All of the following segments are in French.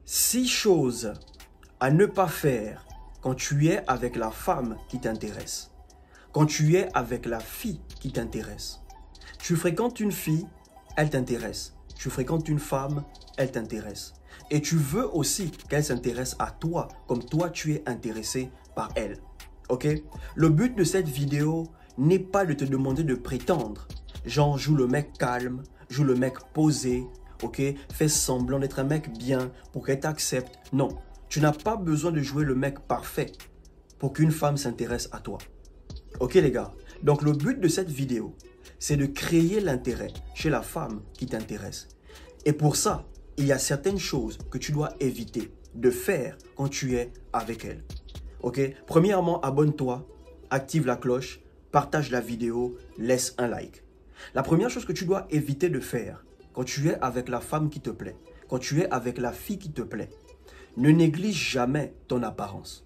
6 choses à ne pas faire quand tu es avec la femme qui t'intéresse. Quand tu es avec la fille qui t'intéresse. Tu fréquentes une fille, elle t'intéresse. Tu fréquentes une femme, elle t'intéresse. Et tu veux aussi qu'elle s'intéresse à toi, comme toi tu es intéressé par elle. Ok? Le but de cette vidéo n'est pas de te demander de prétendre. Genre, joue le mec calme, joue le mec posé, ok? Fais semblant d'être un mec bien pour qu'elle t'accepte. Non, tu n'as pas besoin de jouer le mec parfait pour qu'une femme s'intéresse à toi. Ok les gars? Donc le but de cette vidéo, c'est de créer l'intérêt chez la femme qui t'intéresse. Et pour ça, il y a certaines choses que tu dois éviter de faire quand tu es avec elle. Ok? Premièrement, abonne-toi, active la cloche, partage la vidéo, laisse un like. La première chose que tu dois éviter de faire quand tu es avec la femme qui te plaît, quand tu es avec la fille qui te plaît, ne néglige jamais ton apparence.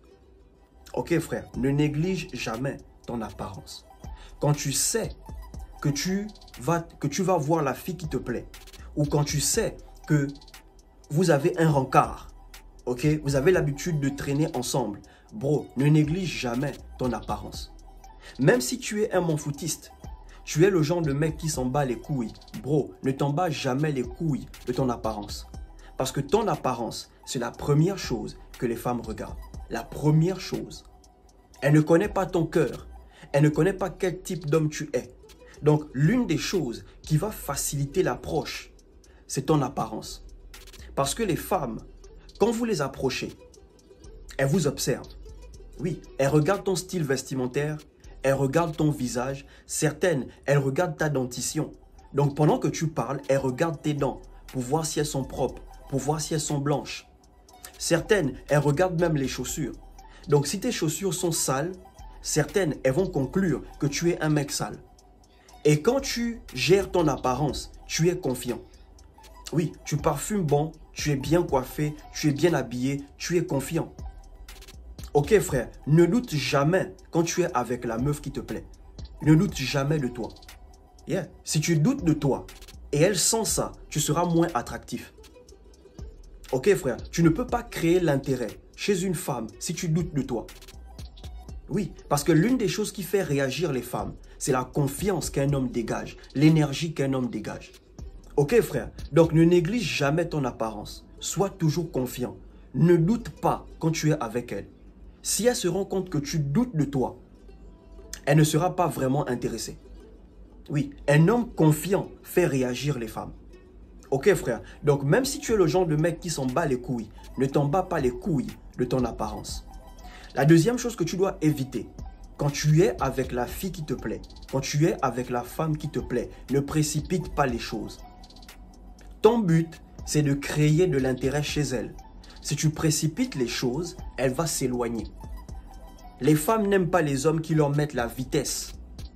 Ok frère, ne néglige jamais ton apparence. Quand tu sais que tu vas voir la fille qui te plaît, ou quand tu sais que vous avez un rencard, ok, vous avez l'habitude de traîner ensemble, bro, ne néglige jamais ton apparence. Même si tu es un m'en-foutiste, tu es le genre de mec qui s'en bat les couilles, bro, ne t'en bats jamais les couilles de ton apparence. Parce que ton apparence, c'est la première chose que les femmes regardent. La première chose. Elle ne connaît pas ton cœur. Elle ne connaît pas quel type d'homme tu es. Donc, l'une des choses qui va faciliter l'approche, c'est ton apparence. Parce que les femmes, quand vous les approchez, elles vous observent. Oui, elles regardent ton style vestimentaire, elles regardent ton visage. Certaines, elles regardent ta dentition. Donc, pendant que tu parles, elles regardent tes dents pour voir si elles sont propres, pour voir si elles sont blanches. Certaines, elles regardent même les chaussures. Donc, si tes chaussures sont sales, certaines, elles vont conclure que tu es un mec sale. Et quand tu gères ton apparence, tu es confiant. Oui, tu parfumes bon, tu es bien coiffé, tu es bien habillé, tu es confiant. Ok frère, ne doute jamais quand tu es avec la meuf qui te plaît. Ne doute jamais de toi. Yeah. Si tu doutes de toi et elle sent ça, tu seras moins attractif. Ok frère, tu ne peux pas créer l'intérêt chez une femme si tu doutes de toi. Oui, parce que l'une des choses qui fait réagir les femmes, c'est la confiance qu'un homme dégage, l'énergie qu'un homme dégage. Ok frère, donc ne néglige jamais ton apparence. Sois toujours confiant. Ne doute pas quand tu es avec elle. Si elle se rend compte que tu doutes de toi, elle ne sera pas vraiment intéressée. Oui, un homme confiant fait réagir les femmes. Ok frère, donc même si tu es le genre de mec qui s'en bat les couilles, ne t'en bats pas les couilles de ton apparence. La deuxième chose que tu dois éviter, quand tu es avec la fille qui te plaît, quand tu es avec la femme qui te plaît, ne précipite pas les choses. Ton but, c'est de créer de l'intérêt chez elle. Si tu précipites les choses, elle va s'éloigner. Les femmes n'aiment pas les hommes qui leur mettent la vitesse.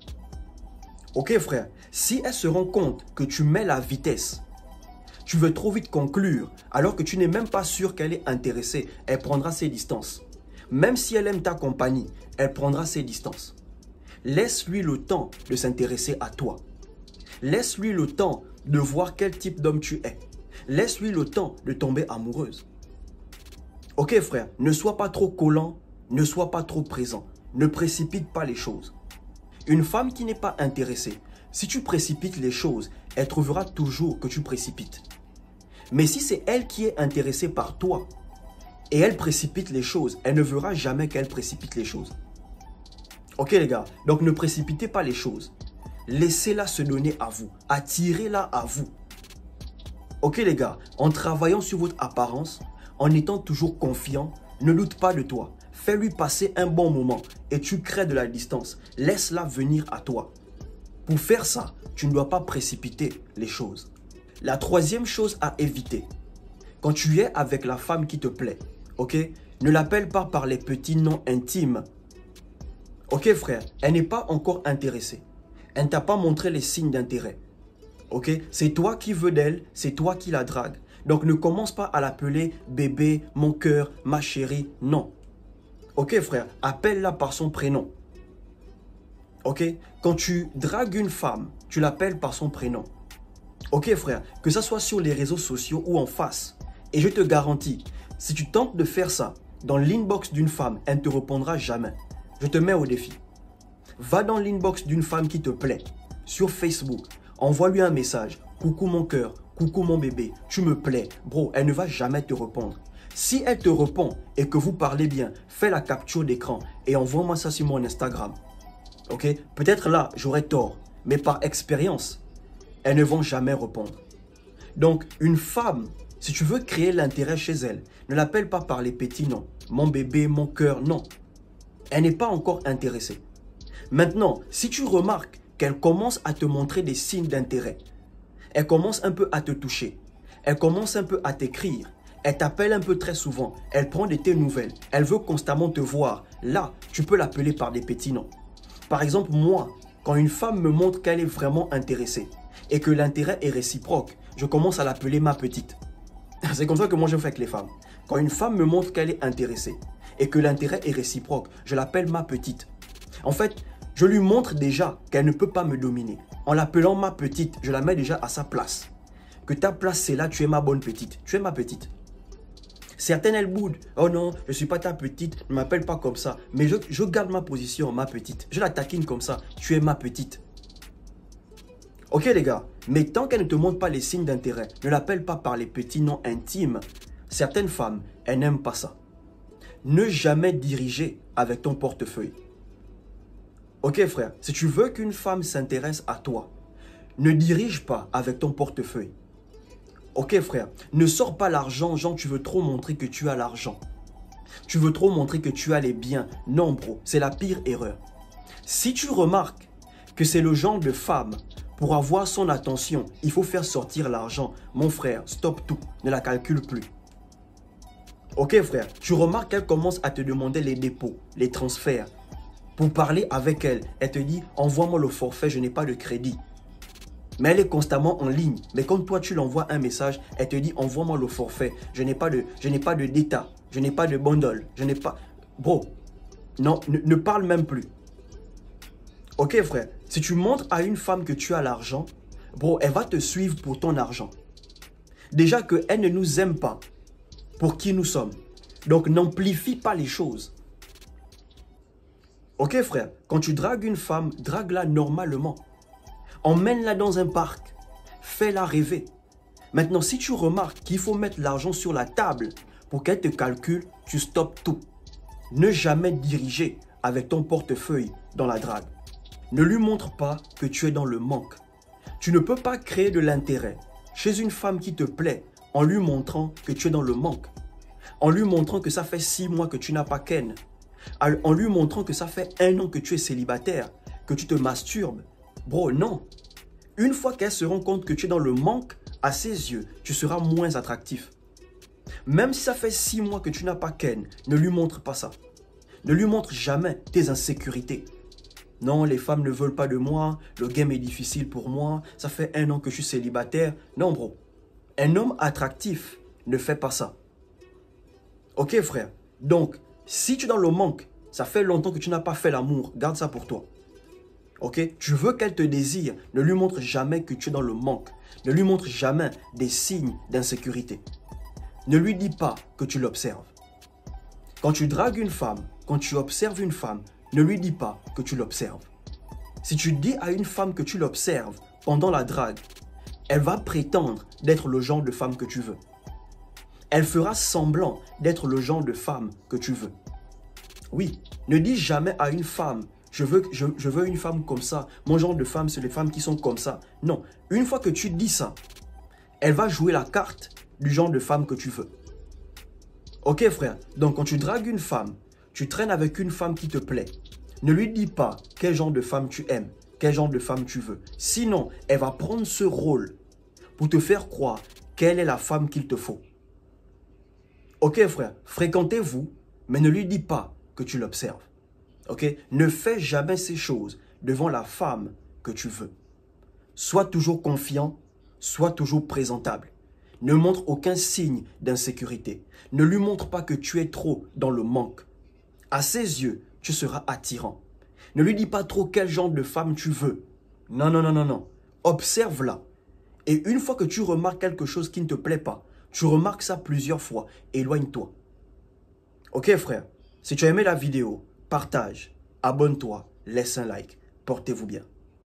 Ok frère, si elle se rend compte que tu mets la vitesse, tu veux trop vite conclure, alors que tu n'es même pas sûr qu'elle est intéressée, elle prendra ses distances. Même si elle aime ta compagnie, elle prendra ses distances. Laisse-lui le temps de s'intéresser à toi. Laisse-lui le temps de voir quel type d'homme tu es. Laisse-lui le temps de tomber amoureuse. Ok frère, ne sois pas trop collant, ne sois pas trop présent. Ne précipite pas les choses. Une femme qui n'est pas intéressée, si tu précipites les choses, elle trouvera toujours que tu précipites. Mais si c'est elle qui est intéressée par toi et elle précipite les choses, elle ne verra jamais qu'elle précipite les choses. Ok les gars, donc ne précipitez pas les choses. Laissez-la se donner à vous. Attirez-la à vous. Ok les gars, en travaillant sur votre apparence, en étant toujours confiant, ne doute pas de toi. Fais-lui passer un bon moment et tu crées de la distance. Laisse-la venir à toi. Pour faire ça, tu ne dois pas précipiter les choses. La troisième chose à éviter, quand tu es avec la femme qui te plaît, ok, ne l'appelle pas par les petits noms intimes. Ok frère, elle n'est pas encore intéressée. Elle ne t'a pas montré les signes d'intérêt. Ok, c'est toi qui veux d'elle, c'est toi qui la drague. Donc ne commence pas à l'appeler bébé, mon cœur, ma chérie, non. Ok frère, appelle-la par son prénom. Ok, quand tu dragues une femme, tu l'appelles par son prénom. Ok frère, que ce soit sur les réseaux sociaux ou en face. Et je te garantis, Si tu tentes de faire ça dans l'inbox d'une femme, elle ne te répondra jamais. Je te mets au défi. Va dans l'inbox d'une femme qui te plaît, sur Facebook, envoie-lui un message. Coucou mon cœur, coucou mon bébé, tu me plais. Bro, elle ne va jamais te répondre. Si elle te répond et que vous parlez bien, fais la capture d'écran et envoie-moi ça sur mon Instagram. Ok? Peut-être là, j'aurais tort, mais par expérience, elles ne vont jamais répondre. Donc, une femme, si tu veux créer l'intérêt chez elle, ne l'appelle pas par les petits noms. Mon bébé, mon cœur, non. Elle n'est pas encore intéressée. Maintenant, si tu remarques qu'elle commence à te montrer des signes d'intérêt, elle commence un peu à te toucher, elle commence un peu à t'écrire, elle t'appelle un peu très souvent, elle prend de tes nouvelles, elle veut constamment te voir, là, tu peux l'appeler par des petits noms. Par exemple, moi, quand une femme me montre qu'elle est vraiment intéressée et que l'intérêt est réciproque, je commence à l'appeler ma petite. C'est comme ça que moi je fais avec les femmes. Quand une femme me montre qu'elle est intéressée et que l'intérêt est réciproque, je l'appelle ma petite. En fait, je lui montre déjà qu'elle ne peut pas me dominer. En l'appelant ma petite, je la mets déjà à sa place. Que ta place c'est là, tu es ma bonne petite. Tu es ma petite. Certaines elles boudent. Oh non, je ne suis pas ta petite, ne m'appelle pas comme ça. Mais je garde ma position, ma petite. Je la taquine comme ça. Tu es ma petite. Ok les gars, mais tant qu'elle ne te montre pas les signes d'intérêt, ne l'appelle pas par les petits noms intimes. Certaines femmes, elles n'aiment pas ça. Ne jamais diriger avec ton portefeuille. Ok frère, si tu veux qu'une femme s'intéresse à toi, ne dirige pas avec ton portefeuille. Ok frère, ne sors pas l'argent, genre tu veux trop montrer que tu as l'argent. Tu veux trop montrer que tu as les biens. Non bro, c'est la pire erreur. Si tu remarques que c'est le genre de femme, pour avoir son attention, il faut faire sortir l'argent. Mon frère, stop tout, ne la calcule plus. Ok frère, tu remarques qu'elle commence à te demander les dépôts, les transferts. Pour parler avec elle, elle te dit « Envoie-moi le forfait, je n'ai pas de crédit ». Mais elle est constamment en ligne. Mais quand toi, tu l'envoies un message, elle te dit « Envoie-moi le forfait, je n'ai pas de data, je n'ai pas de bundle, je n'ai pas... » Bro, non, ne parle même plus. Ok frère, si tu montres à une femme que tu as l'argent, bro, elle va te suivre pour ton argent. Déjà qu'elle ne nous aime pas pour qui nous sommes. Donc n'amplifie pas les choses. Ok frère, quand tu dragues une femme, drague-la normalement. Emmène-la dans un parc. Fais-la rêver. Maintenant, si tu remarques qu'il faut mettre l'argent sur la table pour qu'elle te calcule, tu stoppes tout. Ne jamais diriger avec ton portefeuille dans la drague. Ne lui montre pas que tu es dans le manque. Tu ne peux pas créer de l'intérêt chez une femme qui te plaît en lui montrant que tu es dans le manque. En lui montrant que ça fait 6 mois que tu n'as pas ken. En lui montrant que ça fait 1 an que tu es célibataire, que tu te masturbes. Bro, non. Une fois qu'elle se rend compte que tu es dans le manque, à ses yeux, tu seras moins attractif. Même si ça fait 6 mois que tu n'as pas ken, ne lui montre pas ça. Ne lui montre jamais tes insécurités. Non, les femmes ne veulent pas de moi, le game est difficile pour moi, ça fait 1 an que je suis célibataire. Non, bro. Un homme attractif ne fait pas ça. Ok, frère. Donc, si tu es dans le manque, ça fait longtemps que tu n'as pas fait l'amour, garde ça pour toi. Ok? Tu veux qu'elle te désire, ne lui montre jamais que tu es dans le manque. Ne lui montre jamais des signes d'insécurité. Ne lui dis pas que tu l'observes. Quand tu dragues une femme, quand tu observes une femme, ne lui dis pas que tu l'observes. Si tu dis à une femme que tu l'observes pendant la drague, elle va prétendre d'être le genre de femme que tu veux. Elle fera semblant d'être le genre de femme que tu veux. Oui, ne dis jamais à une femme, je veux une femme comme ça. Mon genre de femme, c'est les femmes qui sont comme ça. Non, une fois que tu dis ça, elle va jouer la carte du genre de femme que tu veux. Ok frère, donc quand tu dragues une femme, tu traînes avec une femme qui te plaît. Ne lui dis pas quel genre de femme tu aimes, quel genre de femme tu veux. Sinon, elle va prendre ce rôle pour te faire croire quelle est la femme qu'il te faut. Ok frère, fréquentez-vous, mais ne lui dis pas que tu l'observes. Ok? Ne fais jamais ces choses devant la femme que tu veux. Sois toujours confiant, sois toujours présentable. Ne montre aucun signe d'insécurité. Ne lui montre pas que tu es trop dans le manque. À ses yeux, tu seras attirant. Ne lui dis pas trop quel genre de femme tu veux. Non, non, non, non, non. Observe-la. Et une fois que tu remarques quelque chose qui ne te plaît pas, Tu remarques ça plusieurs fois. Éloigne-toi. Ok frère, si tu as aimé la vidéo, partage, abonne-toi, laisse un like. Portez-vous bien.